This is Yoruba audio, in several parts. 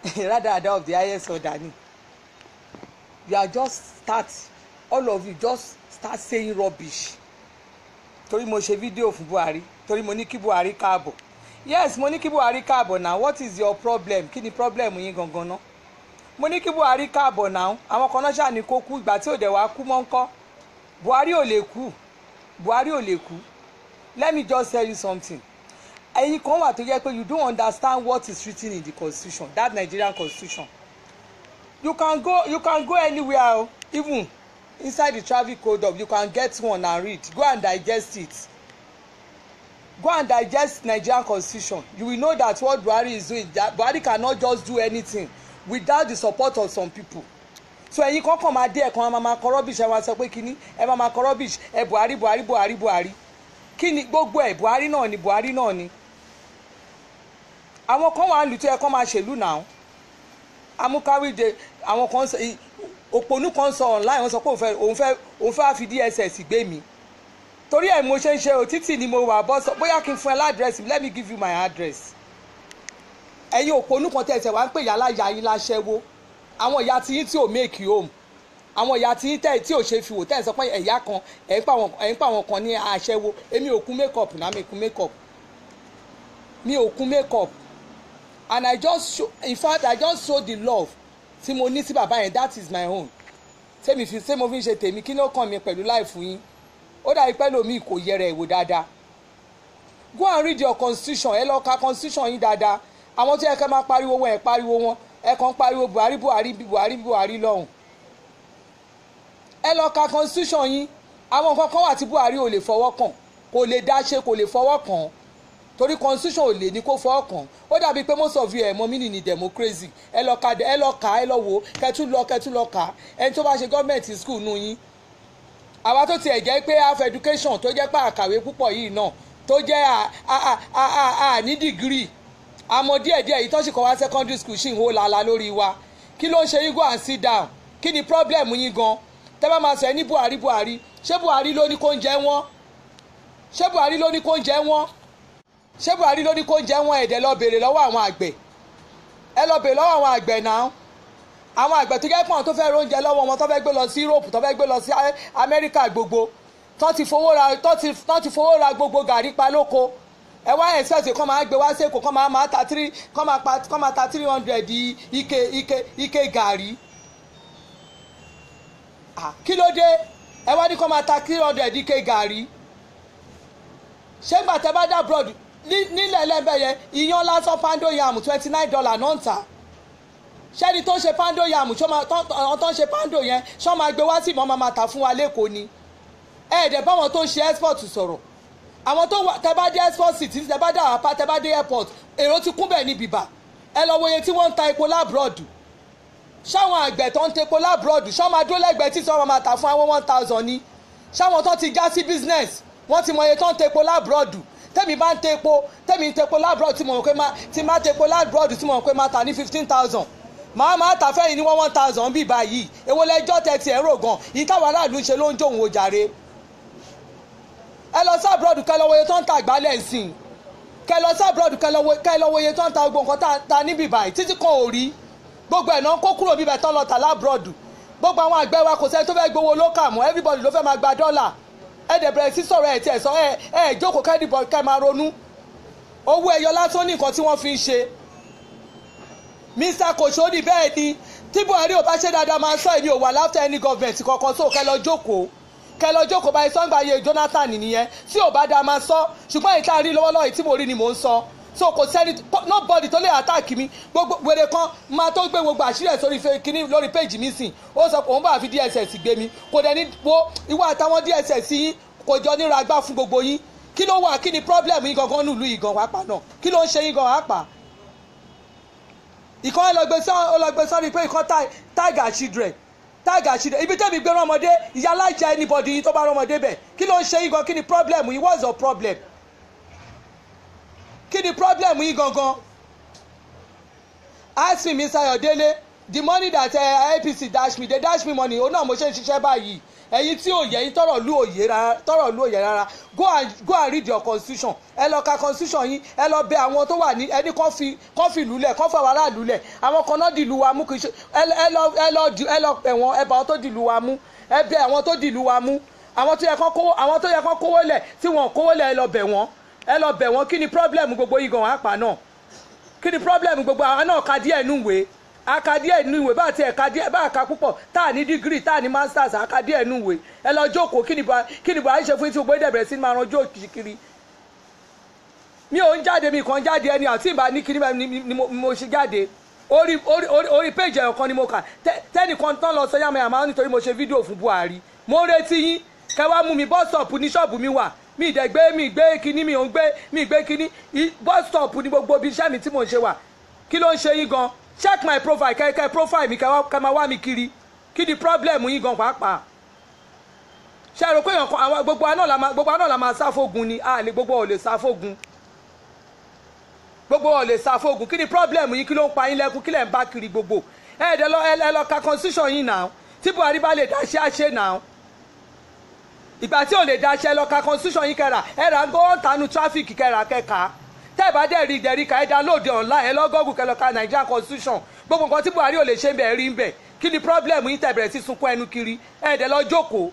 Rather of the highest order ni. You are just all of you just start saying rubbish. Torí mo ṣe fídíò fún Buhari, torí mo ní kí Buhari káàbọ̀. Yes, mo ní kí Buhari káàbọ̀ now. What is your problem? Kí ni problem yín gangan náà? Mo ní kí Buhari káàbọ̀ now. Àwọn kan náà ṣáà ní kó kú ìgbà tí ò dẹ̀ wá kú mọ́ ńkọ́. Buhari ò lè kú. Buhari ò lè kú. Let me just tell you something. Ẹ̀yin kan wà tó jẹ́ pé you don't understand what is written in the constitution, that Nigerian constitution. You can go anywhere, even inside the traffic code of you can get one and read. Go and digest it. Go and digest Nigerian constitution. You will know that what Buhari is doing, that Buhari cannot just do anything without the support of some people. So ẹ̀yin kan kàn máa dé ẹ̀kan máa kọ rubbish ẹ máa sọ pé kíní ẹ máa kọ rubbish ẹ Buhari kíni gbogbo ẹ Buhari náà ni. Àwọn kan wà lù tó ẹ kàn máa ṣèlú náà. Amúkáwíde àwọn kan sọ òpònú kan sọ online wọ́n sọ pé òun fẹ́ fi DSS gbé mi. Torí ẹ̀ mo ṣe ń ṣe òtítì ni mo wà bọ́ sọ bóyá kí n fún ẹ ládírẹ́sì let me give you my address. Ẹ̀yin òpònú kan tẹ̀sẹ̀ wá ń pè yálà ìyá yín láṣẹ́wó. Àwọn ìyá tí yín tí ò make home. Àwọn ìyá tí yín tí ò ṣe fi wò tẹ̀ sọ pé ẹ̀yà kan ẹ̀ ń pa àwọn kan ní aṣẹ́wó. Èmi ò kún make up náà mi kún make up. Mi ò kún make up. And I just show the love tí mo ní sí bàbá yẹn that is my own. Ṣé mo fi ń ṣe tèmi kí ló kàn mí pẹ̀lú life yín. Ó dàbí pẹ́ lómi kò yẹrẹ ìwò dáadáa. Go and read your constitution. Ẹ lọ ka constitution yín dáadáa. Àwọn tó yẹ kẹ́ máa pariwo wọn ẹ̀ pariwo wọn ẹ kàn pariwo Buhari lọ́hùn. Ẹ lọ ka constitution yín. Àwọn nǹkan kan wà tí Buhari ò lè fọwọ́ kàn kò lè dá ṣe kò lè fọwọ́ kàn torí constitution ò lè ní kó fọwọ́ kàn. Ó dàbí pé most of you ẹ̀ mọ̀ mí ní democracy. Ẹ lọ wò kẹ́tù lọ kà ẹni tó bá ṣe gọ́ọ̀mẹ̀ntì school nù yín. Àwa tó tiẹ̀ jẹ́ pé half education tó jẹ́ pé àkàwé púpọ̀ yìí náà tó jẹ́ ní degree àmọ́ díẹ̀díẹ̀ yìí tó sì kọ́ wá secondary school ṣì ń hó lala lórí wa. Kí ló ń ṣe yín go and sit down? Kí ni problem yín gan? Tẹ́ bá máa sọ ẹ ní Buhari ṣé Buhari ló ní kó ń jẹ wọ́n? Ṣé Buhari ló ní kó ń jẹ wọ́n? Ṣé Buhari ló ní kó ń jẹ wọ́n? Ẹ̀dẹ̀ lọ bèrè lọ́wọ́ àwọn àgbẹ̀. Ẹ lọ bèrè lọ́wọ́ àwọn àgbẹ̀ náà. Àwọn àgbẹ̀ tó jẹ́ pọ́n tó fẹ́ róúnjẹ lọ́wọ́ wọn tó fẹ́ gbé lọ sí Europe tó fẹ́ gbé lọ sí Amẹ́ríkà gbogbo tó ti fowó ra gbogbo gàrí pa lóko. Ẹ wá ẹ̀sẹ̀sì kọ́ máa gbé wá sí Èkó kọ́ máa ta 300 ike gàrí. Kí ló dé? Ẹ wá ní kọ́ máa ta 300 ike gàrí. Ṣé gbà tẹ́ bá dá abroad nílẹ̀ ẹlẹ́bẹ̀ yẹn iyán lásán pando yam $29 náà ń tà. Ṣẹ́ni tó ń ṣe pando yam tó ń ṣe pando yẹn ṣọ́ máa gbé wá sí ìmọ̀ máa tà fún wa lẹ́kọ̀ọ́ ni. Ẹ̀ẹ́dẹ̀ báwọn tó ń ṣe export sọ̀rọ̀. Àwọn tó wà tẹ́ bá dé export city tẹ́ bá dé àpá tẹ́ bá dé airport èrò ti kún bẹ́ẹ̀ ní bìbà. Ẹ lọ wo iye tí wọ́n ń ta epo lábroad. Ṣáwọn àgbẹ̀ tó ń tepo lábroad ṣọ́ máa dó lẹ́gbẹ̀ẹ́ tí sọ́wọ́n máa tà fún àwọn 1000 ni. Ṣáwọn tó ti já sí business wọ́n ti mọ iye tó ń tepo lábroad. Tẹ́mi bá ń tepo lábroad tí mo mọ̀ pé máa tepo lábroad tí mo mọ̀ pé máa tà ní 15,000. Máa tà fẹ́yìn ní 1,000 bí báyìí. Èwo lẹ́jọ́ tẹ̀tì ẹ̀rọ gan. Yìí táwọn aráàlú ń ṣe ló ń jó òun ojàre. Ẹ lọ sí abroad kẹ́ lọ wo iye tó ń ta àgbálẹ̀ ńsìn. Kẹ́ lọ sí abroad kẹ́ lọ wo iye tó ń ta gbogbo nǹkan ta níbí báyìí títí kan ò rí. Gbogbo ẹ̀ náà kó kúrò bíbẹ̀ tán lọ tà lábroad. Gbogbo àwọn àgbẹ̀ wa kò sẹ́ni tó fẹ́ gbowó lókà mọ́ everybody ló fẹ́ máa gba dọ́là. Ẹ dẹ̀ bẹ̀rẹ̀ sí sọ̀rọ̀ ẹ̀ tí ẹ̀ sọ ẹ̀ jókòó kẹ́dìbọ̀ kẹ́ máa ronú. Owó ẹyọ lásán ní nǹkan tí wọ́n fi ń ṣe. Mr. Koshodi bẹ́ẹ̀ ni tí Buhari ò bá ṣe dáadáa máa sọ èmi ò wà láfter any government kankan so kẹ́ lọ jókòó báyìí sọ́ngbà ayé Jonathan nìyẹn tí ò bá dáa máa sọ ṣùgbọ́n ìta rí lọ́wọ́lọ́wọ́ tí mo rí ni mò ń sọ so kò sẹ́ni nobody tó lè attack mi gbogbo wèrè kan máa tó gbé gbogbo àṣírí ẹ̀ sórí kíní lórí page mi sìn ó sọ pé òun bá fi DSS gbé mi kò dẹ̀ ní wo ìwọ àtàwọn DSS yín kò jọ ní ragbá fún gbogbo yín kí ló wà kí ni problem yín gangan nílùú yìí gan wápá náà kí ló ń ṣe yín gan wápá. Ìkan ọlọgbẹ sọrí pé ìkan tiger children ibi tẹ́mi gbé rọmọdé ìyá aláìjẹ anybody yín tó bá rọmọdé bẹ̀ kí ló ń ṣe yín gan kí ni problem yín what's your problem kí ni problem yín gangan. Ask me Mr. Ayodele the money that APC dash me they dash me money òun náà mo ṣe ń ṣiṣẹ́ báyìí ẹ̀yin tí ò yẹ yín tọrọ lú òye rárá go and read your constitution. Ẹ lọ ka constitution yín, ẹ lọ bẹ̀ àwọn tó wà ní ẹni kan fi lulẹ̀ kán fà wàrà lulẹ̀ àwọn kan náà dìlú wa mú kì í ṣe ẹ lọ bẹ̀ wọ́n ẹ bá àwọn tó dìlú wa mú ẹ bẹ̀ àwọn tó dìlú wa mú àwọn tó yẹ kán kówó lẹ̀ tí wọ́n kówó lẹ̀ ẹ lọ bẹ̀ wọ́n kí ni problem gbogbo yìí gan àpá náà kí ni problem gbogbo àwọn náà ka díẹ̀ nù wé aka díẹ̀ nù ìwé bá tiẹ̀ ka díẹ̀ bá ka púpọ̀ tá à ní degree tá à ní masters aka díẹ̀ nù ìwé ẹ lọ jókòó kí ni Buhari ṣe fún yín tí gbogbo ìdẹ̀bẹ̀rẹ̀ sí máa ranjú òkìkiri mi ò ń jáde mi kàn jáde ẹni àti ìbá ní kiri ni mo ṣe jáde orí péjì ẹ̀rọ kan ni mo kà tẹ́nìkan tán lọ sọ yàmẹ̀yàmẹ̀ nítorí mo ṣe fídíò fún Buhari mo ń retí yín kẹ́ wá mú mi bus stop ní ṣọ́ọ̀bù mi wà mi gbé kíní mi gbé kíní bus stop ní gbogbo ibi iṣẹ́ mi tí mo ń ṣe wà kí ló ń ṣe yín gan check my profile kẹ́kẹ́ profile mi kẹ́ máa wá mi kiri kí ni problem yín gan pàápàá ṣe rò pé àwọn gbogbo àná la máa sá fógun ni gbogbo ò lè sá fógun kí ni problem yín kí ló ń pa yín lẹ́kún kí lẹ̀ ń bá kiri gbogbo ẹ lọ ka constitution yín náà tí Buhari bá lè dáṣẹ́ àṣẹ náà ìgbà tí ò lè dáṣẹ́ lọ ka constitution yín kẹ́ra ẹ rà ń gbọ́ tánú traffic kẹ́ra kẹ́ka tẹ́ ẹ bá dẹ̀ rí ìdẹ̀ríkà ẹ download online ẹ lọ Google kẹ́ lọ ka Nigerian constitution gbogbo nǹkan tí Buhari ò lè ṣe ń bẹ̀ rí ń bẹ̀ kí ni problem yín tẹ́ bẹ̀rẹ̀ sí sunkún ẹnu kiri ẹ̀ẹ́dẹ̀ lọ jókòó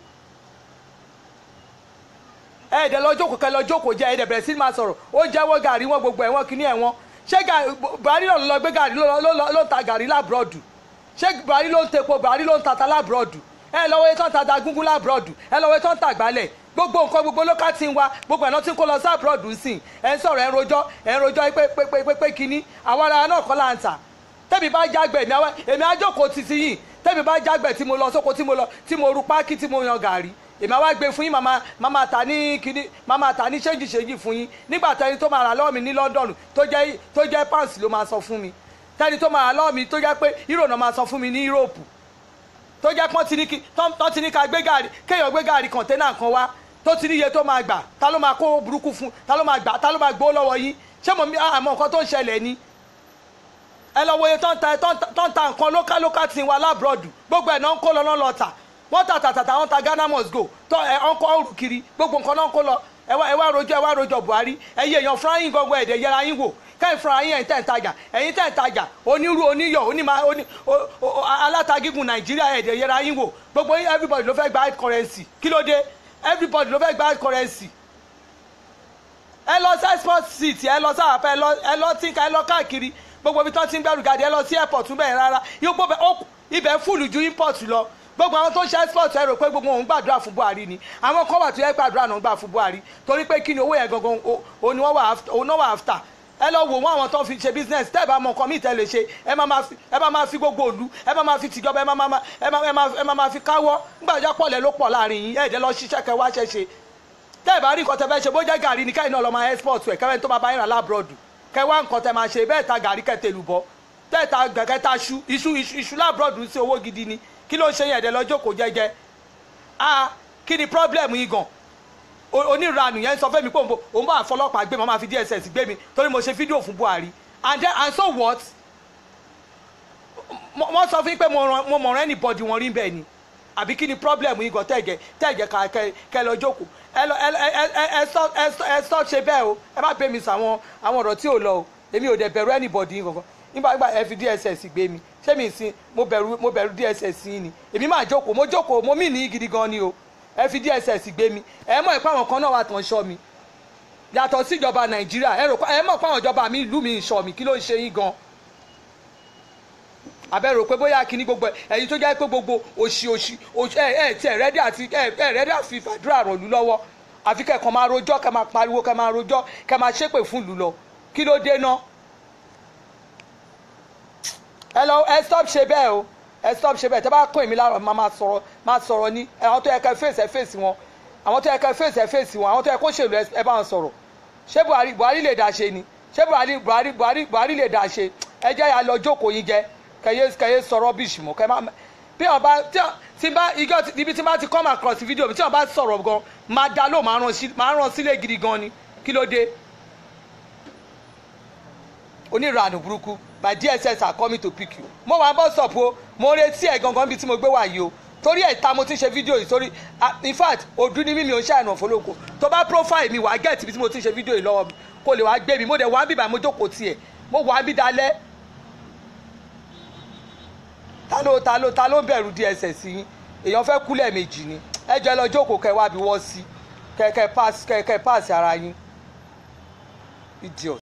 kẹ́ lọ jókòó jẹ́ ẹ̀ẹ́dẹ̀ bẹ̀rẹ̀ sí máa sọ̀rọ̀ ó jẹ́wọ́ gàrí wọn gbogbo ẹ̀wọ̀n kìíní ẹ̀wọ̀n ṣé Buhari náà lọ gbé gàrí ló ń ta gàrí lábúrọ̀dù ṣé Buhari ló ń tepo Buhari ló ń tata lábúrọ̀dù ẹ lọ́wọ́ etí wọ́n ta dagúngún lábúrọ̀dù ẹ lọ́wọ́ etí wọ́n ta gbálẹ̀ gbogbo nǹkan gbogbo local team wa gbogbo ẹ̀ náà ti ń kó lọ sí àbúrọ̀dù sí ẹ̀ ń sọ̀rọ̀ ẹ̀ ń rojọ́ pé kínní àwọn ará náà kọ́ là ń tà tẹ́mi bá jágbẹ̀ èmi àjòkó títí yìí tẹ́mi bá jágbẹ̀ tí mo lọ sóko tí mo ru pákí tí mo yan gàrí èmi àwa gbé fún yín màmá ta ní kínní màmá ta ní ṣéjì fún yín nígbà tẹ́ni tó máa rà lọ́wọ́ mi ní London tó jẹ́ pounds ló máa sọ fún mi tẹ́ni tó máa rà lọ́wọ́ mi tó jẹ́ pé euro náà máa sọ fún mi ní Europe tó jẹ́ pọ́n ti ní ká gbé gàrí kéèyàn gbé gàrí kọ̀ńténà kan wá tó ti ní iye tó máa gbà ta ló máa kó burúkú fún ta ló máa gbó lọ́wọ́ yín ṣé mo àmọ́ nǹkan tó ń ṣẹlẹ̀ ni ẹ lọ wo iye tó ń ta nǹkan local tí wà lábúrọ̀dù gbogbo ẹ̀ náà ń kó lọ lọ́ọ́ tà wọ́n tàtàtà wọ́n ta Ghana must go tó ẹ̀ ń kọ́ ọ̀rù kiri gbogbo nǹkan náà ń kó lọ ẹ wá rojọ́ Buhari ẹ̀yin èèyàn fúnra yín gbogbo ẹ̀dẹ̀ yẹra yín wò kẹ́yìn fúnra yín ẹ̀yin tẹ̀ ń tajà onírú oníyọ̀ alátagígùn Nàìjíríà ẹ̀dẹ̀ yẹra yín wò gbogbo everybody ló fẹ́ gba hard currency kí ló dé everybody ló fẹ́ gba hard currency ẹ lọ sí export seat ẹ lọ sáàpẹ ẹ lọ tínka ẹ lọ káàkiri gbogbo ibi tó ti ń gbẹrù gàdí ẹ lọ sí airport bẹ́ẹ̀ rárá yóò gbọ́ ibẹ̀ fúlù ju import lọ gbogbo àwọn tó ń ṣe export ẹ rò pé gbogbo òun gbàdúrà fún Buhari ni àwọn kan wà tó yẹ gbàdúrà náà gbà fún Buhari torí pé kí ni owó yẹn gangan òun ni wọ́n wà after ẹ lọ wò wọ́n àwọn tó ń fi ṣe business tẹ́ ẹ bá mọ nǹkan míì tẹ́ lè ṣe ẹ máa máa fi gbogbo òlu ẹ máa fi tìjọba ẹ máa fi káwọ́ nígbàjọ́ pọ̀lẹ́ ló pọ̀ láàrin yín ẹ̀ẹ́dẹ́ lọ ṣiṣẹ́ kẹ́ wá ṣẹ́ṣe tẹ́ ẹ bá rí nǹkan tẹ́ fẹ́ ṣe bó jẹ́ gàrí ni kẹ́yìn náà lọ máa export ẹ̀ kẹ́wẹ́ tó máa bá yín rà lábúrọ̀dù kẹ́ wá nǹkan tẹ́ máa ṣe bẹ́ẹ̀ ta gàrí kẹ́tẹ́ lùbọ́ tẹ́ ẹ ta gẹ̀gẹ́ ta iṣu lábúrọ̀dù sí owó gidi ni kí ló ń ṣe yẹn ẹ̀dẹ́ lọ jókòó jẹ́jẹ́ kí ni problem yín gan oníranù yẹn sọ fẹ́ mi pé òun bá àfọlọ́pàá gbé mi wọ́n máa fi DSS gbé mi torí mo ṣe fídíò fún Buhari and so what wọ́n sọ fún yín pé mo mọ̀ràn anybody wọn rí bẹ́ẹ̀ ni àbí kí ni problem yín gan tẹ́ẹ̀jẹ̀ kẹ́ lọ jókòó ẹ sọ ṣe bẹ́ẹ̀ o ẹ má bẹ́ mi sọ àwọn ọ̀rọ̀ tí ò lọ o èmi ò dẹ̀ bẹ̀rù anybody yín gangan nígbà ẹ fi DSS gbé mi ṣé mi sin mo bẹ̀rù DSS yín ni èmi máa jókòó mo mí ní gidi gan ni o ẹ fi DSS gbé mi ẹ mọ̀ ìpá àwọn kan náà wà tán ṣọ́ mi yàtọ̀ sí ìjọba Nàìjíríà ẹ mọ̀ ìpá àwọn ìjọba mi ìlú mi ṣọ́ mi kí ló ń ṣe yín gan abẹ́rò pé bóyá kí ní gbogbo ẹ̀yin tó jẹ́ pé gbogbo òṣì tí ẹ̀ rẹ́dí àfi fàdúrà ràn lù lọ́wọ́ àfi kẹ́kọ̀ọ́ máa rojọ́ kẹ́ máa pariwo kẹ́ máa rojọ́ kẹ́ máa ṣépè fún lù lọ kí ló dé ná ẹ stop ṣe bẹ́ẹ̀ o ẹ stop ṣe bẹ́ẹ̀ tẹ́ bá kún èmi lára máa sọ̀rọ̀ ní àwọn tó yẹ kẹ́ fèsì wọn àwọn tó yẹ kẹ́ fèsì wọn àwọn tó yẹ kó ṣèlú ẹ bá wọn sọ̀rọ̀ ṣé Buhari lè dá ṣe ni ṣé Buhari lè dá ṣe ẹ jẹ́ ya lọ jókòó yín jẹ kẹyẹ sọ̀rọ̀ bíṣì mọ́ bí wọn bá tí bá ibi tí bá ti come across video mi tí wọn bá sọ̀rọ̀ gan máa dá lóò máa ràn sílé gidi gan ni kí ló dé oníranù burúkú my DSS are coming to pick you mo wà bọ́ sọ̀pù o mo retí ẹ̀ gangan bí tí mo gbé wà yìí o torí ẹ̀ ta mo ti ṣe fídíò yìí sórí in fact òdú ni mímí ò ń ṣe àná fọlọ́kọ tó bá profile mi wàá gẹ̀ẹ́tì bí tí mo ti ṣe fídíò yìí lọ́wọ́ mi kó lè wàá gbé mi mo dẹ̀ wá ń bíbà mo jókòó tiẹ̀ mo wà á bí dalẹ̀ ta ló ń bẹ̀rù DSS yín èèyàn fẹ́ kú lẹ́ẹ̀mejì ni ẹ jẹ́ lọ jókòó kẹ́ wá bí wọ́n sí kẹ́ pass ara yín idiot.